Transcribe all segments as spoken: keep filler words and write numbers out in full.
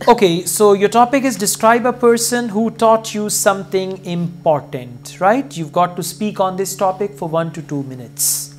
Okay, so your topic is describe a person who taught you something important, right? You've got to speak on this topic for one to two minutes.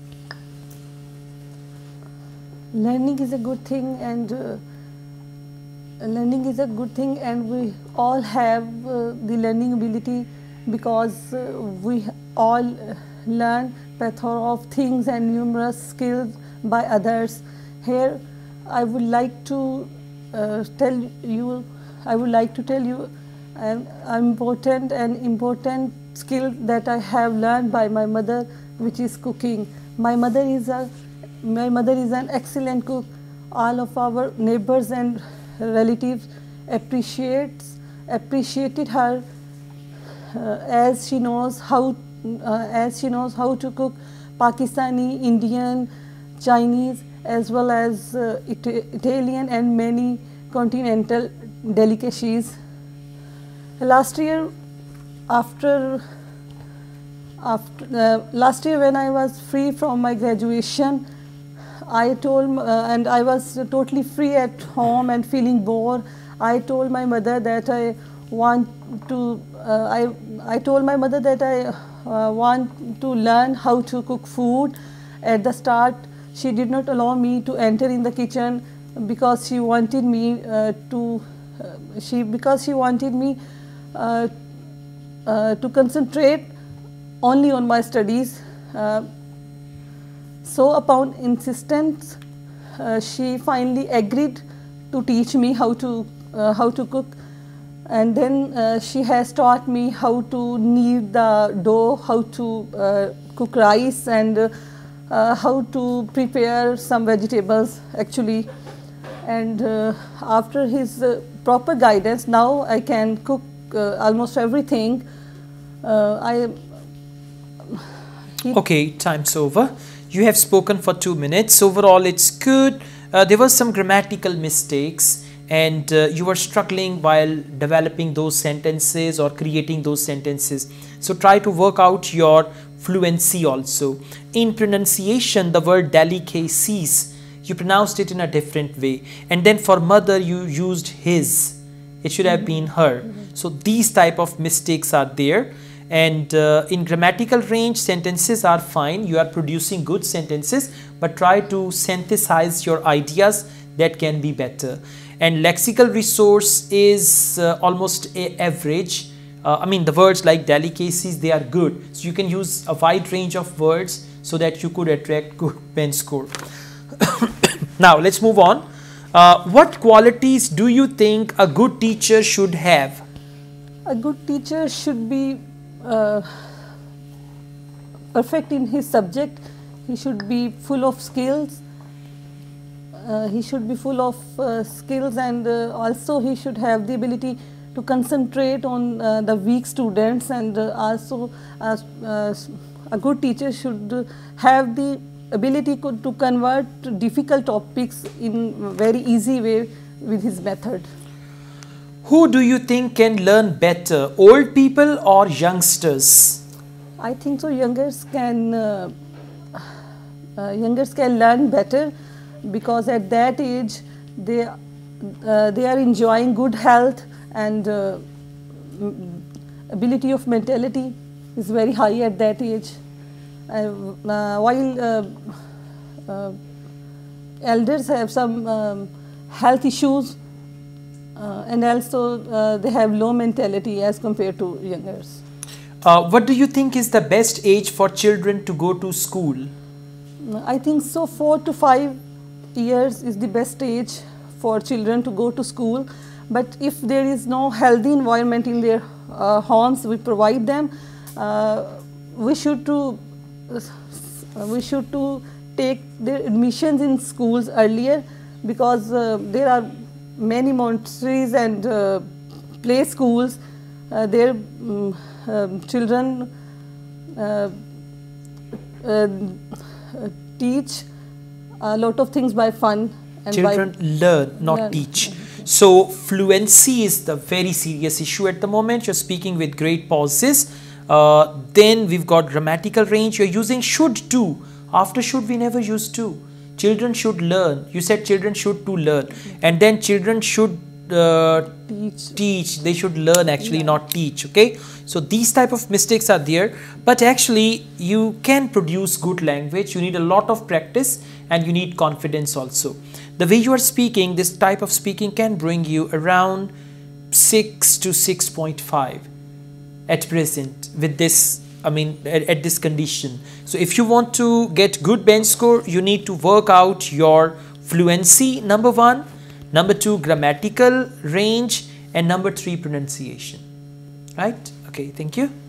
Learning is a good thing, and uh, learning is a good thing, and we all have uh, the learning ability, because uh, we all learn plethora of things and numerous skills by others. Here, I would like to uh, tell you, I would like to tell you an important and important skill that I have learned by my mother, which is cooking. My mother is a my mother is an excellent cook. All of our neighbors and relatives appreciates appreciated her uh, as she knows how uh, as she knows how to cook Pakistani, Indian, Chinese, as well as uh, It Italian and many continental delicacies. Last year, after after uh, last year when I was free from my graduation, I told, uh, and I was totally free at home and feeling bored. I told my mother that I want to, uh, I, I told my mother that I uh, want to learn how to cook food. At the start, she did not allow me to enter in the kitchen because she wanted me uh, to, uh, she, because she wanted me uh, uh, to concentrate only on my studies. Uh, So upon insistence, uh, she finally agreed to teach me how to uh, how to cook, and then uh, she has taught me how to knead the dough, how to uh, cook rice, and uh, uh, how to prepare some vegetables actually. And uh, after his uh, proper guidance, now I can cook uh, almost everything. Uh, I. Okay, time's over. You have spoken for two minutes. Overall, it's good. Uh, there were some grammatical mistakes, and uh, you were struggling while developing those sentences or creating those sentences. So try to work out your fluency also. In pronunciation, the word delicacies, you pronounced it in a different way. And then for mother, you used his. It should have been her. So these type of mistakes are there. And uh, in grammatical range, sentences are fine. You are producing good sentences, but try to synthesize your ideas. That can be better. And lexical resource is uh, almost a average. Uh, I mean, the words like delicacies, they are good. So you can use a wide range of words so that you could attract good pen score. Now let's move on. Uh, what qualities do you think a good teacher should have? A good teacher should be Uh, perfect in his subject. He should be full of skills. Uh, he should be full of uh, skills, and uh, also he should have the ability to concentrate on uh, the weak students, and uh, also uh, uh, a good teacher should have the ability to convert difficult topics in a very easy way with his method. Who do you think can learn better, old people or youngsters? I think so. Youngers can uh, uh, youngers can learn better, because at that age they uh, they are enjoying good health, and uh, ability of mentality is very high at that age. Uh, uh, while uh, uh, elders have some um, health issues. Uh, and also uh, they have low mentality as compared to youngers. Uh, what do you think is the best age for children to go to school? I think so four to five years is the best age for children to go to school. But if there is no healthy environment in their uh, homes, we provide them. Uh, we should to uh, we should to take their admissions in schools earlier, because uh, there are many Montessori's and uh, play schools. Uh, their um, um, children uh, uh, teach a lot of things by fun. And children by learn, not learn. teach. So fluency is the very serious issue at the moment. You're speaking with great pauses. Uh, then we've got grammatical range. You're using should to. After should, we never use to. Children should learn. You said children should to learn, and then children should uh, teach. teach, they should learn actually, Yeah. not teach. Okay, so these type of mistakes are there, but actually you can produce good language. You need a lot of practice and you need confidence also. The way you are speaking, this type of speaking can bring you around six to six point five at present with this, I mean at, at this condition. So if you want to get good bench score, you need to work out your fluency, number one, number two grammatical range, and number three pronunciation, right? Okay, thank you.